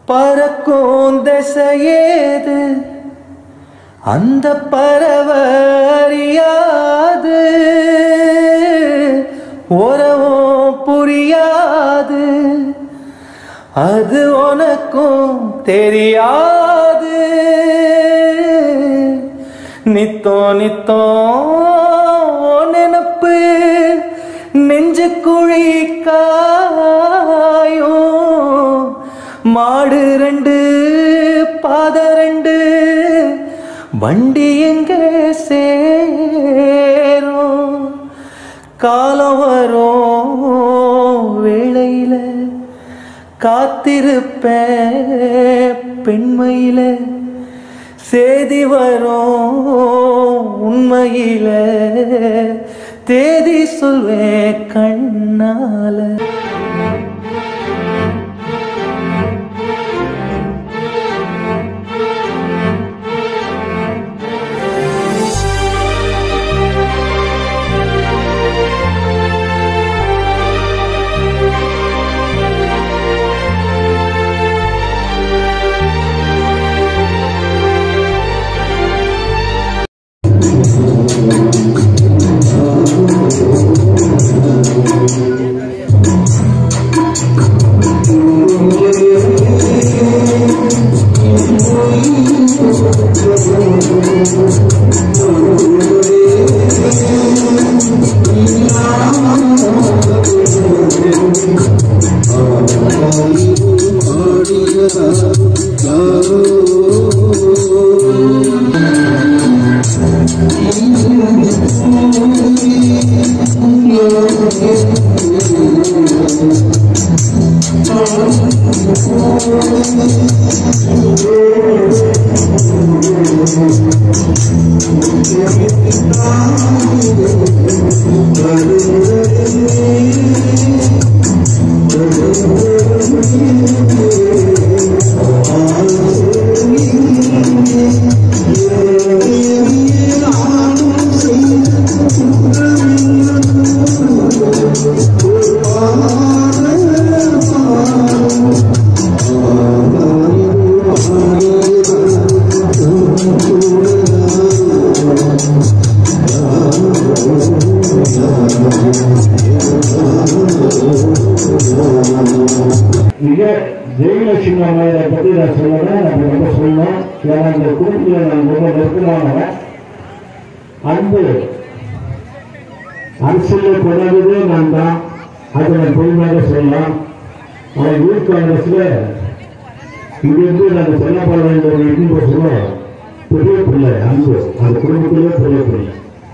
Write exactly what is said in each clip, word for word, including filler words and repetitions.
பறக்கும் திசையேது அந்த பறவை அறியாது உறவும் புரியாது அது உனக்கும் தெரியாது நித்தோ நித்தோ நினப்பு நெஞ்சு குழி காயும் மாடு ரெண்டு பாத ரெண்டு வண்டி எங்க சேரும் காலம் வரும் வேளையில காத்திருப்பேன் பெண்மையில சேதி வரும் உண்மையில தேதி சொல்வேன் கண்ணால ஜெயலட்சுமி அம்மையை பற்றி நான் சொல்லுறேன். நம்ம ரொம்ப சொல்லணும். ஏன்னா இந்த குடும்பத்தில் நான் ரொம்ப நெருக்கமானவன். அன்பு அரசியல் கொண்டாடுறதே நான் தான். அதை நான் பொதுவாக சொல்லலாம். அவன் யூத் காங்கிரஸ்ல இங்கிருந்து நாங்கள் சொல்ல போற வேண்டிய ஒரு இருந்து சொல்லுவோம். பெரிய பிள்ளை அன்பு அந்த குடும்பத்திலே பெரிய பிள்ளை.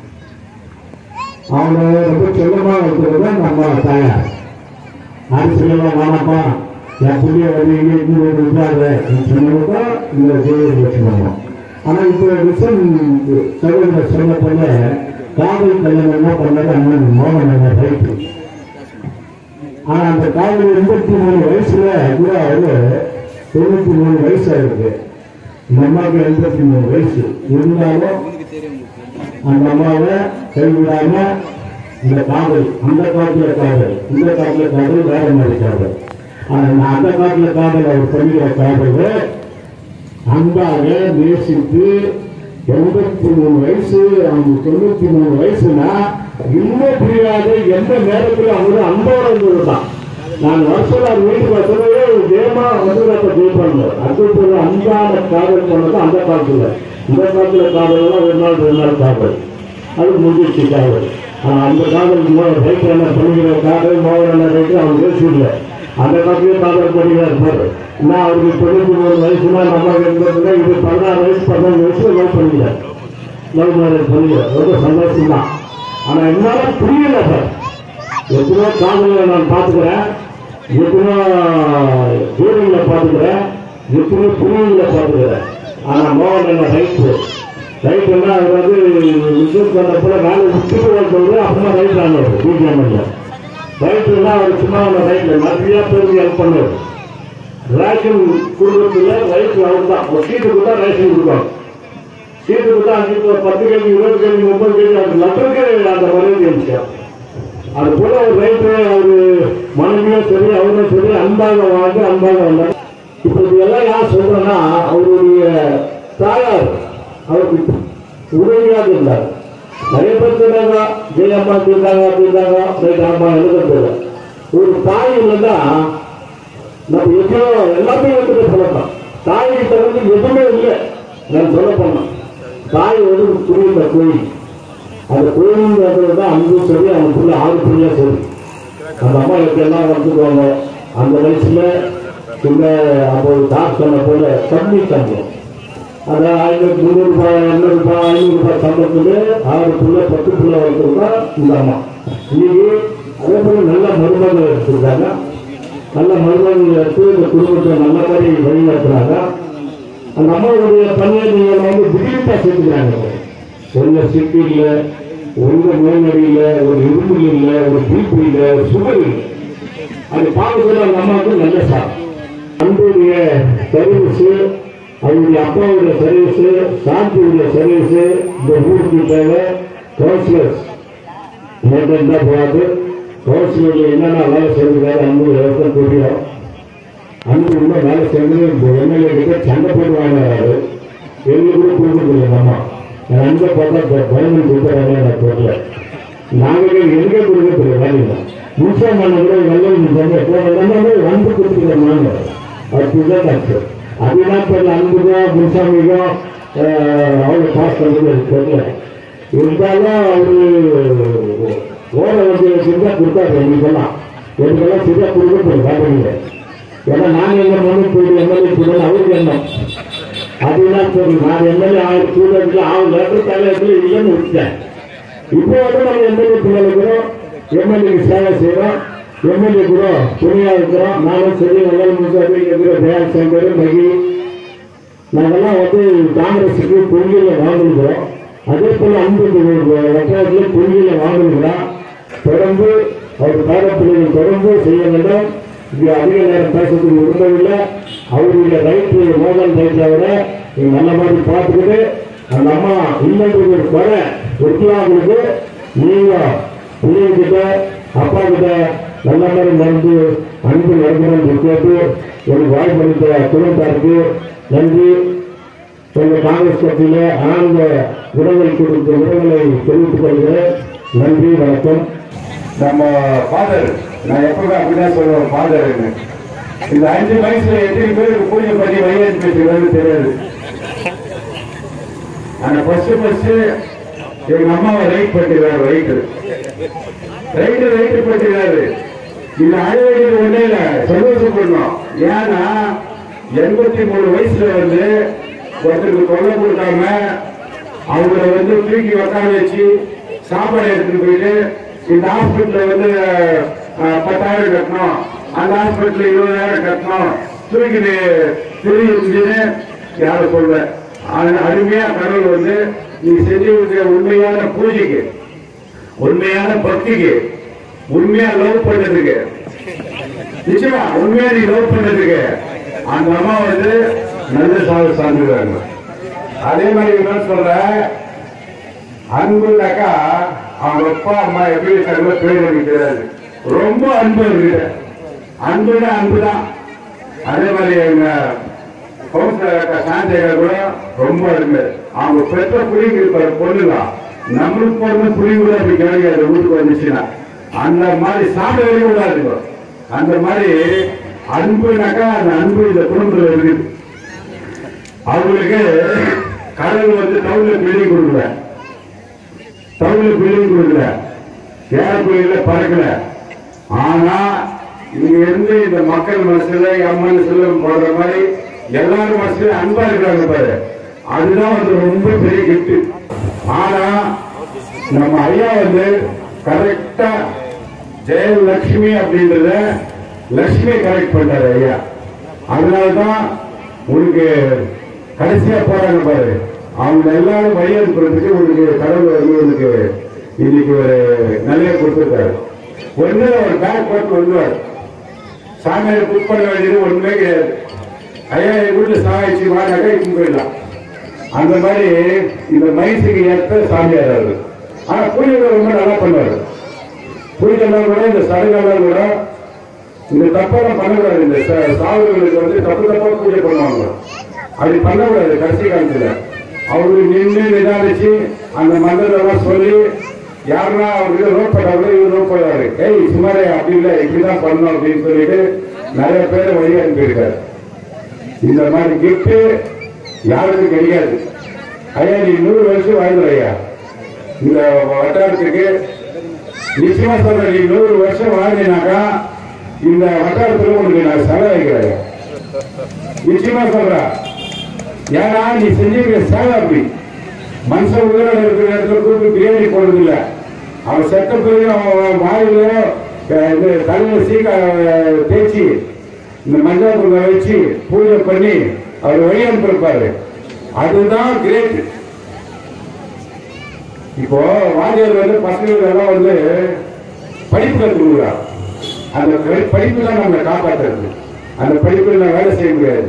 அவங்க ரொம்ப செல்லமா இருக்கிறது நம்ம தாயார். அரசியலாம் வேணாப்பா என் புள்ளிய வந்து இங்கே விடாத சொன்னதான் இந்த ஜெயலட்சுமி அம்மா. ஆனா இப்போ ரிசன் சகோதரர் சொல்ல போல காதல் கல்யாணம் என்ன பண்ணது அண்ணன் மோகன் ரைட்டு. ஆனா அந்த காதல் எண்பத்தி மூணு வயசுல கூட அவரு தொண்ணூத்தி மூணு வயசா இருக்கு. இந்த அம்மாவுக்கு எண்பத்தி மூணு வயசு இருந்தாலும் அந்த அம்மாவை கைவிடாம இந்த காதல் அந்த காலத்துல காதல் இந்த காலத்துல காதல் வேற மாதிரி காதல். ஆனா அந்த காலத்துல காதல் அவர் சொல்லிக்கிற காதல் அன்பாக நேசித்து எண்பத்தி மூணு வயசு அவங்க தொண்ணூத்தி மூணு வயசுனா இன்னும் புரியாத எந்த நேரத்தில் அவங்க அன்போட இருந்ததுதான். நான் வருஷம் வீட்டுக்கு வசதியே ஜெயமா வந்து ஜெயிப்பாங்க. அது அன்பான காதல் பண்ணது அந்த காலத்துல. இந்த காலத்துல காதல் ஒரு நாள் ரெண்டு நாள் காதல் அது முடிஞ்சிச்சு காதல். ஆனா அந்த காதல் ரைட் என்ன பண்ணிக்கிற காதல் மோகன் ரைட்டு அவங்க பேசிடல. அந்த காலத்திலேயே காதல் பண்ணிக்கிறா இருப்பாரு. நான் அவருக்கு தொண்ணூத்தி மூணு வயசுனா நம்ம இருந்ததுன்னா இது பதினாறு வயசு பதினஞ்சு வயசுல லவ் பண்ணிக்கிறார். லவ் மேரேஜ் பண்ணிக்கிறார். ரொம்ப சந்தோஷம் தான். ஆனா என்னால புரியல சார். எத்தனையோ காதல நான் பார்த்துக்கிறேன், எத்தனையோ ஜோடிகளை பார்த்துக்கிறேன், எத்தனையோ புரியுகளை பார்த்துக்கிறேன். ஆனா மோகன் என்ன ரைட்டு ரைட் என்ன அது வந்து விஜய் பண்ணப்போ வேலை விட்டுட்டு சொல்றேன். அப்புறமா ரைட் ஆனாரு பிஜிஎம்ல ரைட்டுன்னா அவர் சும்மா ரைட்ல நிறைய பேருக்கு ஹெல்ப் பண்ணுவார். ரேஷன் குடும்பத்தில் ரைட்டு அவர் தான். ஒரு சீட்டு கொடுத்தா ரேஷன் கொடுப்பாங்க. சீட்டு கொடுத்தா அஞ்சு பத்து கேள்வி இருபது கேள்வி முப்பது கேள்வி அந்த லெட்டருக்கு அந்த மனைவி இருந்துச்சு. அது போல ஒரு ரைட்டு அவரு மனைவியும் சரி அவரும் சரி அன்பாக வாழ்ந்து அன்பாக வந்தார். இப்ப இதெல்லாம் யார் சொல்றேன்னா அவருடைய தாயார் அவருக்கு உதவியாக இருந்தார். நிறைய பேர் சொன்னாங்க ஜெயம்மா தீர்ந்தாங்க தீர்ந்தாங்க அம்மா எழுதுறது. ஒரு தாய் இல்லைன்னா நம்ம எவ்வளோ எல்லாமே வந்து சொல்லலாம். தாய்கிட்ட வந்து எதுவுமே இல்லை. நான் சொல்ல போனேன் தாய் வந்து புரியுற கோயில். அந்த கோயில்ன்றது தான் அன்பும் சரி அவனுக்குள்ள ஆறு புரியா சரி. அந்த அம்மா எப்படியெல்லாம் வந்துக்குவாங்க அந்த வயசுல சின்ன அப்போது தார் சொன்ன போல கம்மி சம்பளம். அந்த ஐநூறு முந்நூறு ரூபாய் இரநூறு ரூபாய் ஐநூறு ரூபாய் சம்பளத்துல ஆறு புள்ள பத்து புள்ள வளர்த்துருந்தா இந்த அம்மா. இன்னைக்கு அதே போல நல்ல மருமகள் எடுத்துருக்காங்க. நல்ல மருமகள் எடுத்து இந்த குடும்பத்தை நல்ல மாதிரி வழி நடத்துறாங்க. அந்த அம்மாவுடைய பணியை நீங்கள் வந்து திடீர்னு சேர்த்துக்கிறாங்க. ஒன்று சிப்பி இல்லை, ஒன்று நோய்நடி இல்லை, ஒரு இரும்பு இல்லை, ஒரு பிபி இல்லை, ஒரு சுகர் இல்லை. அது பார்க்கறது அந்த அம்மாவுக்கு நல்ல சார். அன்புடைய சர்வீஸு, அவருடைய அப்பாவுடைய சர்வீஸு, சாந்தியுடைய சர்வீஸு, இந்த ஊருக்கு தேவை கவுன்சிலர்ஸ் மெயின்டைன் தான் போகாது. கவுன்சிலரில் என்னென்ன வேலை செய்யறாரு அன்பு எல்லாருக்கும் தெரியும். அன்பு இன்னும் வேலை செஞ்சு இந்த எம்எல்ஏ கிட்ட சண்டை போட்டு வாங்கினாரு. எங்களுக்கு கூட கொடுக்குறது அம்மா என் அன்பை பார்த்தா பயணம் கொடுக்குறாங்க எனக்கு தெரியல. நாங்களே எங்கே கொடுக்க தெரியல. முன்சாம் பண்ண கூட நல்ல அன்பு கொடுத்துக்கிறோம். அதுதான் கஷ்டம். அதுதான் தெரியல. அன்புதான் முன்சாமிக்கும் அவ்வளோ பாஸ் பண்ணுறது எனக்கு தெரியல. இருந்தாலும் அவரு ஓர வந்து சிரியா கொடுத்தாரு. எங்களுக்கெல்லாம் எனக்கெல்லாம் சிரியா கொடுக்க போய் காட்டுறீங்க. ஏன்னா நாங்கள் எங்க மனு போயிட்டு எம்எல்ஏ போடணும் அவருக்கு எண்ணம். அதுதான் தெரியும். நான் எம்எல்ஏ ஆயிரம் ஸ்டூடெண்ட்ல ஆறு லேட்டர் தலைவர்கள் இல்லைன்னு விட்டேன். இப்போ வந்து நம்ம எம்எல்ஏ பிள்ளைகளுக்கிறோம், எம்எல்ஏக்கு சேவை செய்யறோம், எம்எல்ஏ கூட துணையா இருக்கிறோம். நானும் சரி முதலமைச்சர் இருக்கிற தயார் சங்கர் மகி நாங்கெல்லாம் வந்து காங்கிரஸுக்கு கொள்கையில வாழ்ந்துருக்கிறோம். அதே போல அன்பு வட்டாரத்தில் கொள்கையில வாழ்ந்துருக்கிறோம். தொடர்ந்து அவர் பேரப்பிள்ளைகள் தொடர்ந்து செய்ய வேண்டும். இது அதிக நேரம் பேசுறதுக்கு விரும்பவில்லை. அவருடைய ரைட்டு மோதல் ரைட்டை விட நீங்க நல்ல மாதிரி பார்த்துக்கிட்டு அந்த அம்மா இல்லைன்றது குறை ஒட்டியாங்களுக்கு நீங்க பிள்ளைகிட்ட அப்பா கிட்ட நல்ல மாதிரி நடந்து அன்பு நடக்கணும் கேட்டு எனக்கு வாய்ப்பளித்த குடும்பத்தாருக்கு நன்றி. எங்கள் காங்கிரஸ் கட்சியில ஆழ்ந்த உறவுகள் கொடுத்த உறவுகளை தெரிவித்துக் கொள்கிறேன். நன்றி, வணக்கம். நம்ம ஃபாதர் நான் எப்பவுமே அப்படிதான் சொல்லுவேன் ஃபாதர். இந்த அஞ்சு வயசுல எத்தனை பேருக்கு பூஜை பண்ணி வயது பேசுகிறது தெரியாது. ஆனா ஃபர்ஸ்ட் ஃபர்ஸ்ட் எங்க அம்மாவை ரைட் பண்ணிடுறாரு. ரைட்டு ரைட்டு ரைட்டு பண்ணிடுறாரு. இந்த அழகு ஒன்னே இல்ல சந்தோஷப்படணும். ஏன்னா எண்பத்தி மூணு வயசுல வந்து ஒருத்தருக்கு தொல்லை கொடுக்காம அவங்கள வந்து தூக்கி உட்கார வச்சு சாப்பாடு எடுத்துட்டு போயிட்டு இந்த ஹாஸ்பிட்டல வந்து பத்தாயிரம் கட்டணும், அந்த ஹாஸ்பிட்டல் இருபதாயிரம் கட்டணும், தூக்கிட்டு தெரியுதுன்னு யாரும் சொல்ல. அருமையா கடவுள் வந்து நீ செஞ்சிருக்கிற உண்மையான பூஜைக்கு, உண்மையான பக்திக்கு, உண்மையா லவ் பண்ணதுக்கு, நிச்சயமா உண்மையா நீ லவ் பண்ணதுக்கு அந்த அம்மா வந்து நல்ல சாவு சார்ந்துருக்காங்க. அதே மாதிரி என்ன சொல்ற அன்புனாக்கா அவங்க அப்பா அம்மா எப்படி இருக்காங்க பேர் எனக்கு தெரியாது. ரொம்ப அன்பு இருக்கு. அன்புனா அன்புதான். அதே மாதிரி எங்க சாந்தேகர் கூட ரொம்ப அன்பு. அவங்க பெற்ற புரியுங்க பொண்ணுங்க நம்மளுக்கு பிறந்த புரியும் கூட அப்படி கிடைக்காது. வீட்டுக்கு வந்துச்சுன்னா அந்த மாதிரி சாப்பிட வரையும் விடாது. அந்த மாதிரி அன்புனாக்கா அந்த அன்பு இந்த குடும்பத்தில் இருக்குது. அவங்களுக்கு கடவுள் வந்து டவுன்ல பில்டிங் கொடுக்கல, டவுன்ல பில்டிங் கொடுக்கல, ஏரோப்ளேன்ல பறக்கல. ஆனா இங்க இருந்து இந்த மக்கள் மனசுல என் மனசுல போடுற மாதிரி எல்லாரும் மனசுல அன்பா இருக்கிறாங்க பாரு. அதுதான் வந்து ரொம்ப பெரிய கிஃப்ட். ஆனா நம்ம ஐயா வந்து கரெக்டா ஜெயலட்சுமி அப்படின்றத லட்சுமி கரெக்ட் பண்றாரு ஐயா. அதனாலதான் உனக்கு கடைசியா போறாங்க பாரு. அவங்க எல்லாரும் வழி அனுப்புறதுக்கு உங்களுக்கு கடவுள் வந்து உனக்கு இன்னைக்கு ஒரு நல்ல கொடுத்துருக்காரு. ஒண்ணு ஒரு பேக் போட்டு வந்துவார். சாமியாரை புக் பண்ண வேண்டியது ஒண்ணுமே கிடையாது. ஐயா என் வீட்டுல சாமிச்சு வாடாக்கா இப்ப போயிடலாம். அந்த மாதிரி இந்த மைசுக்கு ஏற்ற சாமியார் அவரு. ஆனா பூஜை ரொம்ப நல்லா பண்ணுவாரு. பூஜைலாம் கூட இந்த சடங்கெல்லாம் கூட இந்த தப்பெல்லாம் பண்ணக்கூடாது. இந்த சாவுகளுக்கு வந்து தப்பு தப்பா பூஜை பண்ணுவாங்க. அப்படி பண்ணக்கூடாது. கடைசி காலத்துல அவரு நின்று நிதானிச்சு அந்த மந்திரம் சொல்லி யாருன்னா அவருக்கு நோட் பண்ணாங்களோ இவர் நோட் பண்ணுவாரு. ஏய் சுமாரே அப்படி இல்லை இப்படிதான் பண்ணணும் அப்படின்னு சொல்லிட்டு நிறைய பேரை வழி அனுப்பியிருக்காரு. இந்த மாதிரி கிஃப்ட் யாருக்கும் கிடையாது. ஐயா நீ நூறு வருஷம் வாழ்ந்துரு ஐயா. இந்த வட்டாரத்துக்கு நிச்சயமா சொல்றேன், நீ நூறு வருஷம் வாழ்ந்தீனாக்கா இந்த வட்டாரத்துல உனக்கு நான் செலவு வைக்கிறேன். நிச்சயமா சொல்றேன். ஏன்னா நீ செஞ்சிருக்க சேவை அப்படி. மனுஷன் உயிரோட இருக்கிற இடத்துல கூப்பிட்டு பிரியாணி போடுறது இல்லை. அவன் செத்த பிறகு அவன் வாயிலோ இது தலையில சீக்க தேய்ச்சி இந்த மஞ்சள் குண்டை வச்சு பூஜை பண்ணி அவர் வழி அனுப்பியிருப்பாரு. அதுதான் கிரேட். இப்போ வாத்தியார் வந்து பசங்களுக்கு எல்லாம் வந்து படிப்பு கற்றுக்கிறார். அந்த படிப்பு தான் நம்மளை காப்பாற்றுறது. அந்த படிப்பில் நான் வேலை செய்ய முடியாது.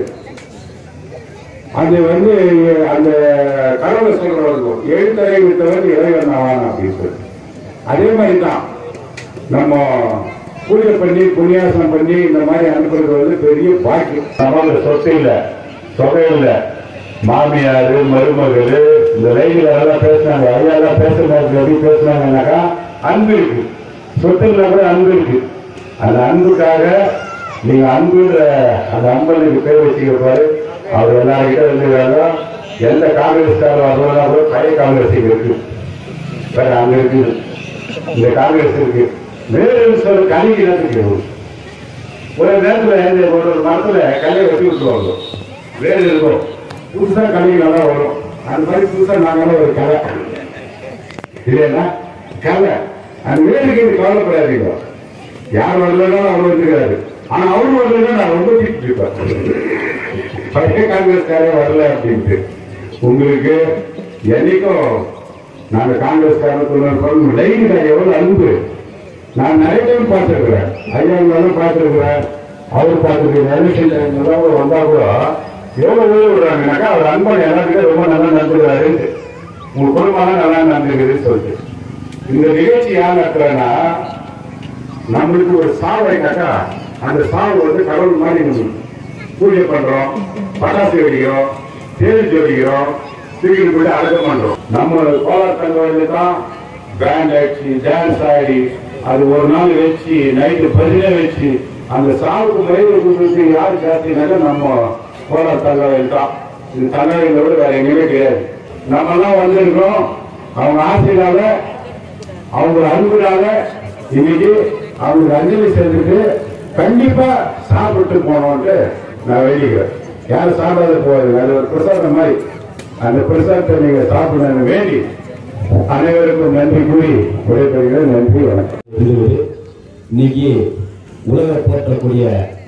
அது வந்து அந்த கடவுளை சொல்றவர்கள் எழுத்தறை விட்டவர் இறைவன் ஆவான் அப்படின்னு சொல்லி அதே மாதிரி தான் நம்ம பூஜை பண்ணி புண்ணியாசனம் பண்ணி இந்த மாதிரி அனுப்புறது வந்து பெரிய பாக்கியம். நமக்கு சொத்து இல்லை, தொகை இல்லை, மாமியார் மருமகள் இந்த லைன்ல எல்லாம் பேசுனாங்க. ஐயாலாம் பேசுறாங்க. எப்படி பேசுனாங்கன்னாக்கா அன்பு இருக்கு. சொத்து இல்லை கூட அன்பு இருக்கு. அந்த அன்புக்காக நீங்க அன்புன்ற அந்த அன்பனுக்கு பேர் வச்சுக்கப்பாரு. அவர் எல்லார்கிட்ட வந்து வேணும். எந்த காங்கிரஸ்கார வரலன்னா கூட பழைய காங்கிரஸ் இருக்கு, வேற அங்க இருக்கு. இந்த காங்கிரஸ் இருக்கு. வேறு சொல்ற கணிக்கு இருக்கு. ஒரு நேரத்தில் ஒரு மரத்துல கல்லை வெட்டி விட்டுருவாங்க. வேறு இருக்கும். புதுசா கல்வி நல்லா வரும். அந்த மாதிரி புதுசா நாங்களும் ஒரு கலை இல்லையா கலை. அந்த வேலைக்கு கவலைப்படாதீங்க. யார் வரலன்னா அவர் வந்துருக்காரு. ஆனா அவரு வரலன்னா நான் ரொம்ப திட்டு இருப்பேன். பழைய காங்கிரஸ்காரே வரல அப்படின்ட்டு. உங்களுக்கு என்னைக்கும் நாங்க காங்கிரஸ்காரன் லைன் எவ்வளவு அன்பு நான் நிறைய டைம் பார்த்துருக்கிறேன். ஐயா இருந்தாலும் பார்த்துருக்கிறேன். அவர் பார்த்துருக்கேன். வந்தா கூட எவ்வளவு உதவி விடுறாங்கனாக்கா அவர் அன்பன் எல்லாத்துக்கும் ரொம்ப நல்லா நடந்துக்கிறாரு. உங்க குடும்பம் நல்லா நடந்துக்குதுன்னு சொல்லிட்டு இந்த நிகழ்ச்சி யார் நடத்துறேன்னா நம்மளுக்கு ஒரு சாவைனாக்கா அந்த சாவு வந்து கடவுள் மாதிரி பூஜை பண்றோம், பட்டாசு வெடிக்கிறோம், தேதி ஜோடிக்கிறோம், தூக்கிட்டு போயிட்டு அடக்கம் பண்றோம். நம்ம கோலார் தங்கவழியில தான் பேண்ட் ஆயிடுச்சு, டான்ஸ் ஆடி அது ஒரு நாள் வச்சு நைட்டு பதினே வச்சு அந்த சாவுக்கு மயிறு கொடுத்து யாரு சாத்தினாக்க நம்ம கோலார் தங்கவழியில் தான். இந்த தங்கவழியில விட வேற எங்கேயுமே கிடையாது. நம்ம எல்லாம் வந்திருக்கோம் அவங்க ஆசையினால அவங்க அன்புனால இன்னைக்கு அவங்களுக்கு அஞ்சலி சேர்ந்துட்டு கண்டிப்பா சாப்பிட்டு போனோம்ட்டு நான் வேண்டிக்கிறேன். யாரும் சாப்பிடாத போவாது. அது ஒரு பிரசாதம் மாதிரி. அந்த பிரசாதத்தை நீங்க சாப்பிடணும் வேண்டி அனைவருக்கும் நன்றி கூறி விடைபெறுகிறேன். நன்றி, வணக்கம். இன்னைக்கு உலக போற்றக்கூடிய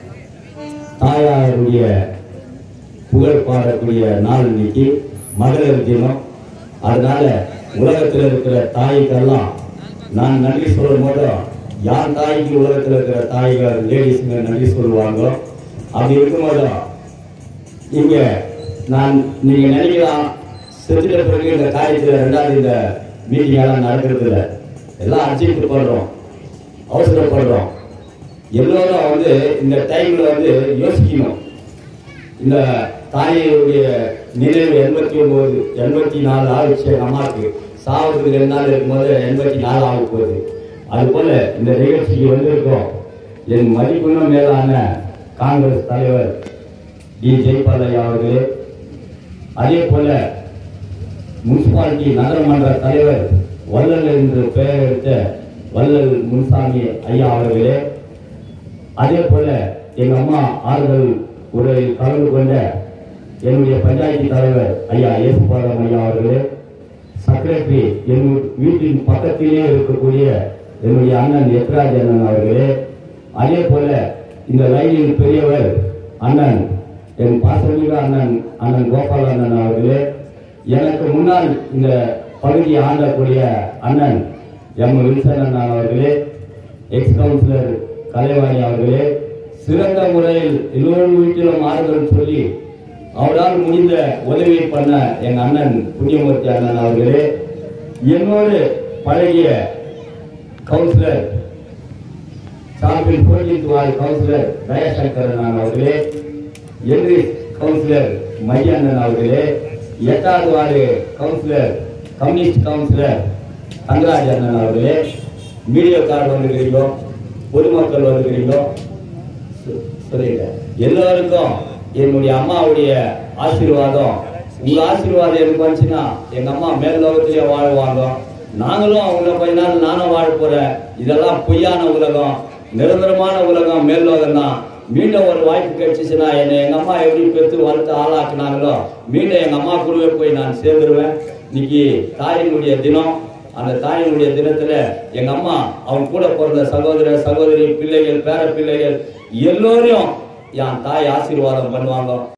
தாயாருடைய புகழ் பாடக்கூடிய நாள் இன்னைக்கு மகளிர் தினம். அதனால உலகத்தில் இருக்கிற தாய்க்கெல்லாம் நான் நன்றி சொல்லும் போது யார் தாய்க்கு உலகத்தில் இருக்கிற தாய்கள் லேடிஸுங்க நன்றி சொல்லுவாங்க. அப்படி இருக்கும்போது இங்க நான் நீங்க நினைக்கலாம் செஞ்சுட்ட பிறகு இந்த காரியத்தில் ரெண்டாவது இந்த மீட்டிங் எல்லாம் நடக்கிறது இல்லை. எல்லாம் அர்ஜென்ட் பண்றோம், அவசரப்படுறோம். எல்லோரும் வந்து இந்த டைம்ல வந்து யோசிக்கணும். இந்த தாயுடைய நினைவு எண்பத்தி ஒன்பது எண்பத்தி நாலு ஆகிடுச்சு. அம்மாவுக்கு சாவதுக்கு ரெண்டு நாள் இருக்கும்போது எண்பத்தி நாலு ஆக போகுது. அது போல இந்த நிகழ்ச்சிக்கு வந்திருக்கோம். என் மதிப்புன்னு மேலான காங்கிரஸ் தலைவர் டி ஜெயபாலையா அவர்களே, அதே போல முனிசிபாலிட்டி நகரமன்ற தலைவர் வள்ளல் என்று பெயர் எடுத்த வள்ளல் முன்சாமி ஐயா அவர்களே, அதே போல எங்க அம்மா ஆறுதல் உரையில் கலந்து கொண்ட என்னுடைய பஞ்சாயத்து தலைவர் ஐயா ஏசுபாலம் ஐயா அவர்களே, செக்ரட்டரி என் வீட்டின் பக்கத்திலே இருக்கக்கூடிய என்னுடைய அண்ணன் எத்ராஜ் அண்ணன் அவர்களே, அதே போல இந்த லைனின் பெரியவர் அண்ணன் என் பாசமிக அண்ணன் அண்ணன் கோபால அண்ணன் அவர்களே, எனக்கு முன்னால் இந்த பகுதியை ஆண்டக்கூடிய அண்ணன் எம் வில்சன் அண்ணன் அவர்களே, எக்ஸ் கவுன்சிலர் கலைவாணி அவர்களே, சிறந்த முறையில் எல்லோரும் வீட்டிலும் ஆறுதல் சொல்லி அவரால் முடிந்த உதவியை பண்ண என் அண்ணன் புண்ணியமூர்த்தி அண்ணன் அவர்களே, என்னோடு பழகிய கவுன்சிலர் சார்பில் போட்டியிட்டு வார்டு கவுன்சிலர் தயாசங்கரன் அவர்களே, எதிரி கவுன்சிலர் மையண்ணன் அவர்களே, எட்டாவது ward councillor communist councillor Thangaraj அண்ணன் அவர்களே, மீடியா கார்டு வந்துக்கிறீங்களோ, பொதுமக்கள் வந்துக்கிறீங்களோ சொல்லிட்ட எல்லோருக்கும் என்னுடைய அம்மாவுடைய ஆசீர்வாதம். உங்க ஆசீர்வாதம் எனக்கு வந்துச்சுன்னா எங்க அம்மா மேல் லோகத்திலேயே வாழ்வாங்க. நாங்களும் அவங்க கொஞ்ச நாள் நானும் வாழ போறேன். இதெல்லாம் பொய்யான உலகம், நிரந்தரமான உலகம் மேல் லோகம் தான். மீண்டும் ஒரு வாய்ப்பு கிடைச்சிச்சுன்னா என்னை எங்க அம்மா எப்படி பெற்று வளர்த்து ஆளாக்குனாங்களோ மீண்டும் எங்க அம்மா கூடவே போய் நான் சேர்ந்துருவேன். இன்னைக்கு தாயினுடைய தினம். அந்த தாயினுடைய தினத்துல எங்க அம்மா அவங்க கூட பிறந்த சகோதர சகோதரி பிள்ளைகள் பேர பிள்ளைகள் எல்லோரையும் என் தாய் ஆசீர்வாதம் பண்ணுவாங்க.